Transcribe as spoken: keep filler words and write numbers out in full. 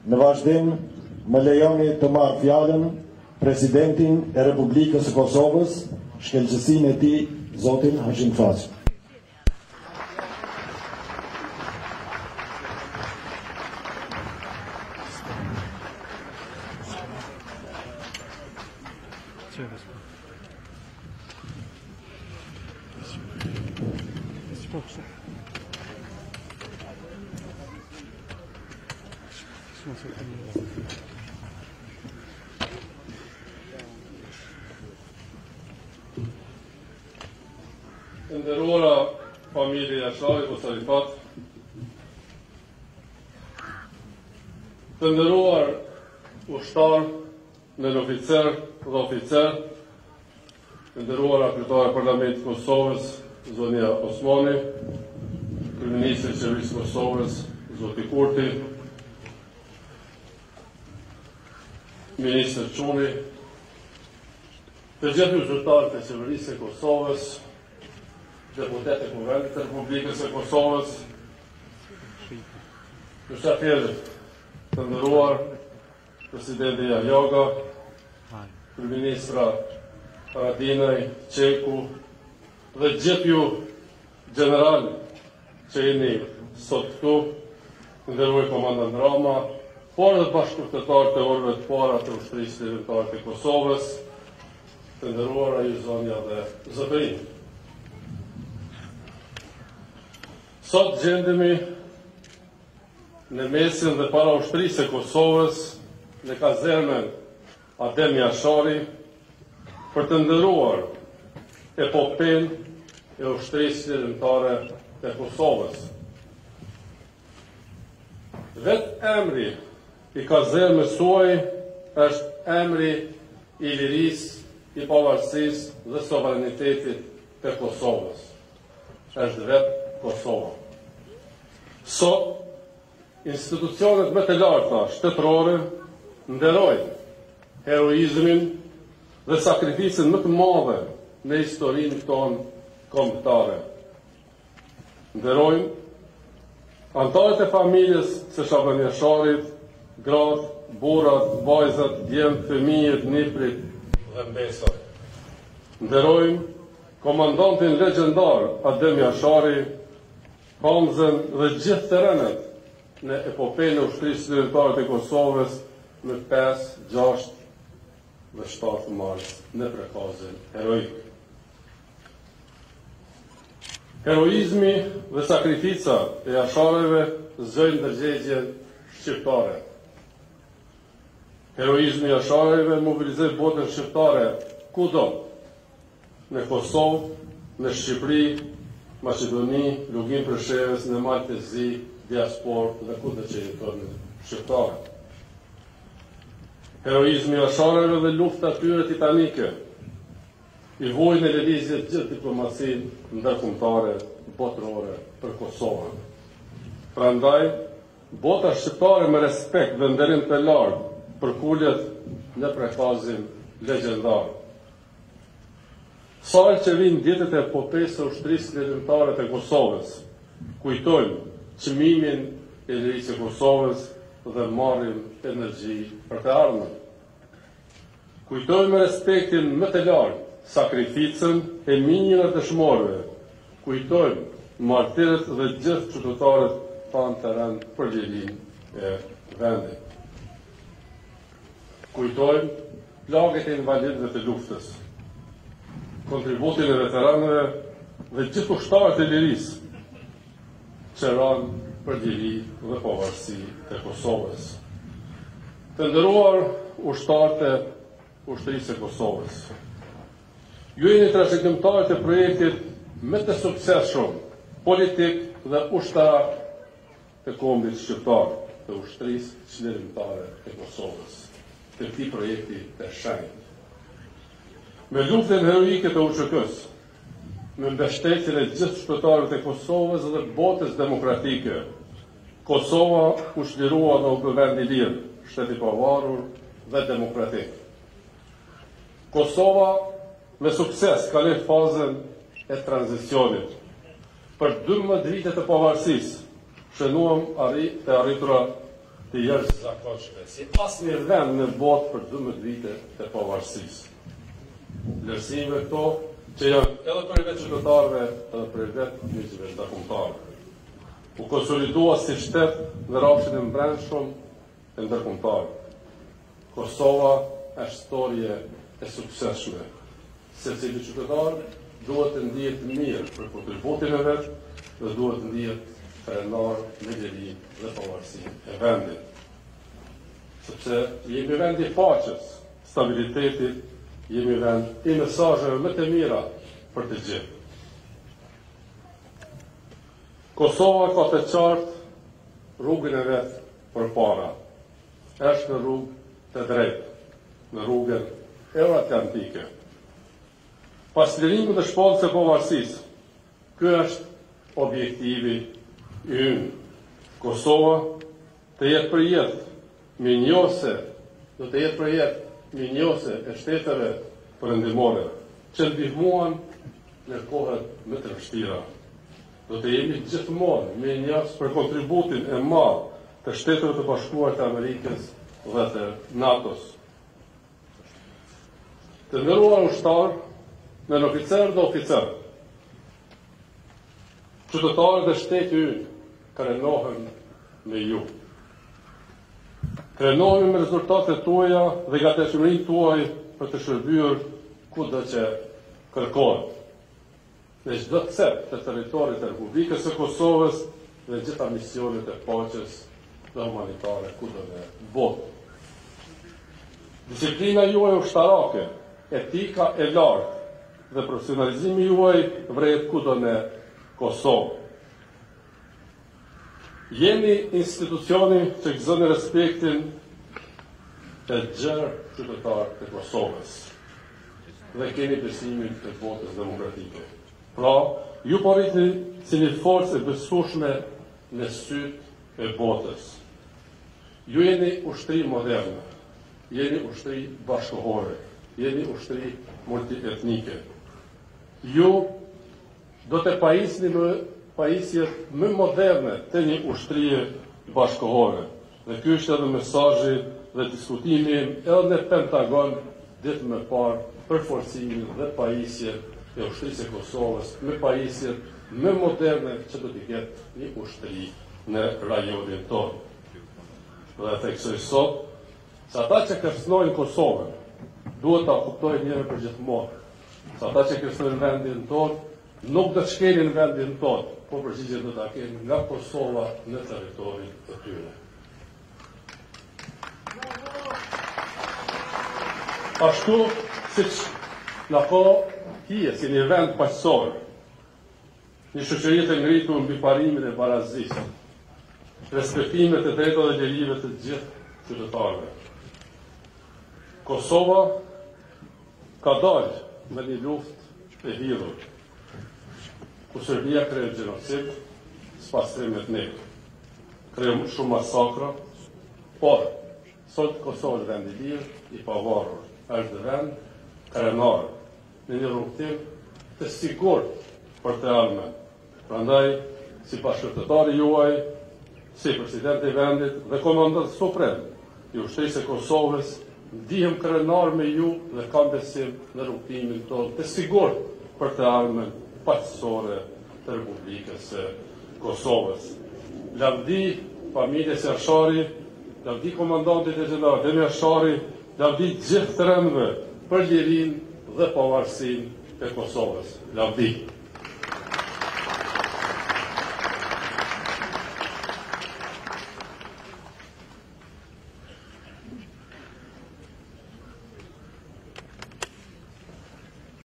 Në vazhdim, më lejoni të marr fjalën Presidentin e Republikës së Kosovës, shkeljësinë e tij, zotin Hashim Thaçi. Të nderuara familje Jashari Kusarifat, të nderuar ushtar, nën oficer dhe oficer, të nderuara kryetare e Parlamentit të Kosovës, Zonia Osmani, Kryeministri i Qeverisë së Kosovës, Zoti Kurti, Ministër Çuni, të gjithë zyrtarët e Qeverisë së Kosovës, deputet e Kuvendit të Republikës së Kosovës, mysafirë të nderuar, Presidenti Jajoga, Kryeministra Haradinaj, Qeku, dhe gjithë ju general që jeni sot këtu, të nderuar komandant Rama, por dhe bashkëpunëtorët e orëve të para të ushtrisë lirimtare të Kosovës, të nderuara ju zonja dhe zotërinj. Sot gjendemi në mesin dhe para ushtrisë e Kosovës, në kazermen Adem Jashari, për të nderuar epopen e ushtrisë lirimtare të Kosovës. Vetë emri i kazermës suaj është emri i lirisë, i pavarësisë dhe sovranitetit të Kosovës. Është vetë Kosova. Sot, institucionet më të larta shtetërore nderojnë heroizmin dhe sakrificën më të madhe në historinë tonë kombëtare. Nderojnë antarët e familjes së Shaban Jasharit, gratë, burrat, vajzat, djemt, fëmijët, niprit dhe mbesat. Nderojnë komandantin legjendar Adem Jashari, Hamzën dhe gjithë terrenet në epopejën e ushtrisë lirimtare të Kosovës në pesë, gjashtë dhe shtatë mars në prekazin heroik. Heroizmi dhe sakrifica e Jasharëve zgjojnë ndërgjegjen shqiptare. Heroizmi i Jasharëve mobilizoi botën shqiptare kudo, në Kosovë, në Shqipëri, Maqedoni, Lugim Preshevës, në Maltezi, diasporë dhe kudo që jetojnë shqiptarë. Heroizmi i Jasharëve dhe lufta tyre titanike i vojnë në lëvizje gjithë diplomacinë ndërkombëtare botërore për Kosovën. Prandaj, bota shqiptare me respekt dhe nderim të lartë përkullet në prekazin legjendar. Sa që vinë ditët e epopejës së ushtrisë lirimtare të Kosovës, kujtojmë çmimin e lirisë së Kosovës dhe marrim energji për të ardhmen. Kujtojmë me respektin më të lartë sakrificën e minjëve të dëshmorëve. Kujtojmë martirët dhe gjithë qytetarët tanë të rënd për lirinë e vendit. Kujtojmë plagët e invalidëve të luftës, kontributin e veteranëve dhe gjithë ushtarët e lirisë që ranë për liri dhe pavarësi të Kosovës. Të nderuar ushtarët e ushtrisë së Kosovës, ju jeni trashëgimtarët e projektit më të suksesshëm politik dhe ushtarak të kombit shqiptar, të ushtrisë lirimtare të Kosovës, të këtij projekti të shenjtë. Me luftën heroike të U Q K-s, me mbështetjen e gjithë shpëtarëve të Kosovës dhe botës demokratike, Kosova u shlirua dhe u bë vend i lirë, shtet i pavarur dhe demokratik. Kosova me sukses kaloi fazën e tranzicionit. Për dymbëdhjetë vite të pavarësisë, shënuam arri, të arritura të jashtëzakonshme, si asnjë vend në botë për dymbëdhjetë vite të pavarësisë. Vlerësime këto që janë edhe për vetë qytetarëve, edhe për vetë njëzve ndërkombëtarë. U konsolidua si shtet në rrafshin e brendshëm e ndërkombëtar. Kosova është historie e suksesshme. Secili qytetar duhet të ndihet mirë për kontributin e vet dhe duhet të ndihet krenar në ligjëri dhe pavarësi e vendit. Sepse jemi vend i paqes, stabilitetit, jemi vend i mesazheve më të mira për të gjithë. Kosova ka të qartë rrugën e vetë për para. Është në rrugë të drejtë, në rrugën euroatlantike. Pas lirimit të shpallës së pavarësisë, ky është objektivi ynë. Kosova të jetë për jetë minjose, do të jetë për jetë minjose e shteteve perëndimore, që ndihmuan në kohët më të vështira. Do të jemi gjithmonë me njës për kontributin e madh të Shteteve të Bashkuara të Amerikës dhe të NATO-s. Të nderuar ushtar, në oficer dhe oficer, qytetarët e shtetit ynë krenohen me ju. Krenohemi me rezultatet tuaja dhe gatishmërinë tuaj për të shërbyer kudo që kërkohet. Në çdo cep të territorit të Republikës së Kosovës dhe gjitha misionet e paqes dhe humanitare kudo në botë. Disiplina juaj ushtarake, etika e lartë dhe profesionalizmi juaj vret kudo në Kosovë. Jeni institucioni që gëzon respektin të gjerë qytetarë të Kosovës dhe keni besimin të botës demokratike. Pra, ju po rritni si një forcë e besueshme në sytë e botës. Ju jeni ushtri moderne, jeni ushtri bashkëkohore, jeni ushtri multietnike. Ju do të pajisni në pajisjet më moderne të një ushtrie bashkëkohore. Dhe ky është edhe mesazhi dhe diskutimi edhe në Pentagon ditë më parë për forcimin dhe pajisjet e ushtrisë e Kosovës me pajisjet më moderne që do t'i ketë një ushtri në rajonin tonë. Dhe theksoj sot, se ata që kërcënojnë Kosovën, duhet ta kuptojnë njëherë për gjithmonë. Se ata që kërcënojnë vendin tonë, nuk do të shkelin vendin tonë, po përgjigjen do ta kenë nga Kosova në territorin e tyre. Ashtu siç na ka hije si një vend paqësor, një shoqëri të ngritur mbi parimin e barazisë, respektimet e drejtave dhe lirive të gjithë qytetarëve. Kosova ka dalë me një luftë e hidhur, ku Serbia kreu gjenocid, s'pas trimit nek, kreu shumë masakra, por sot Kosova është vend i lirë, i pavarur, është vend krenar, në një rrugtim të sigurt për të ardhmen. Prandaj, si bashkëpunëtari juaj, si presidenti i vendit dhe komandant suprem i ushtrisë së Kosovës, ndihem krenar me ju dhe kam besim në rrugtimin tonë të sigurt për të ardhmen paqësore të Republikës së Kosovës. Lavdi familjes Ershari, lavdi komandantit e gjeneral Demi Ershari, lavdi gjithë të rëndëve për lirinë dhe pavarësinë e Kosovës. Lavdi.